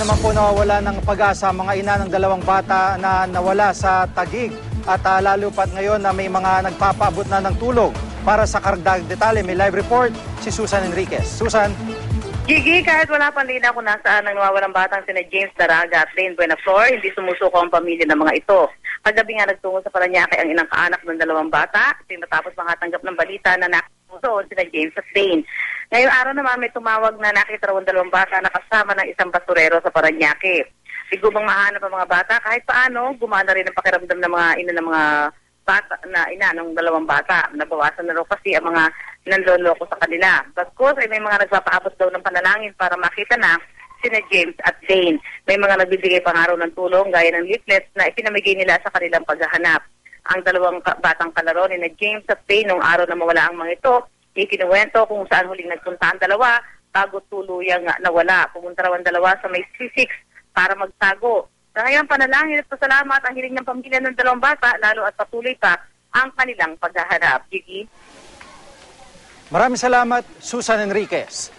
naman po nawawala ng pag-asa mga ina ng dalawang bata na nawala sa Taguig. At lalo pat ngayon na may mga nagpapaabot na ng tulong. Para sa karagdag detalye, may live report si Susan Enriquez. Susan? Gigi, kahit wala pang lina kung nasaan ang nawawalang batang sina James Daraga at Lane Buenaflor, hindi sumusuko ang pamilya ng mga ito. Kagabi nga nagtungo sa Parañaque ang inang kaanak ng dalawang bata, matapos makatanggap ng balita na nakatuon sina James at Lane. Ngayong araw naman may tumawag na nakita raw ang dalawang bata na kasama ng isang basurero sa Parañaque. Sigubang mahanap ang mga bata, kahit paano, gumana rin ang pakiramdam ng mga ina ng mga bata na ina ng dalawang bata. Nabawasan na raw kasi ang mga nanloloko sa kanila. Bagkus ay may mga nagpapaabot daw ng panalangin para makita na sina James at Lane. May mga nagbibigay pang araw ng tulong gaya ng leaflets na ipinamigay nila sa kanilang paghahanap. Ang dalawang batang kalaro ni na James at Lane nung araw na mawala ang mga ito, ikinuwento kung saan huling nagpunta ang dalawa bago tuluyang nawala. Pumunta raw ang dalawa sa may C6 para magtago. Sa ngayon, panalangin at pasalamat ang hiling ng pamilya ng dalawang bata, lalo at patuloy pa ang kanilang paghahanap. Gigi? Maraming salamat, Susan Enriquez.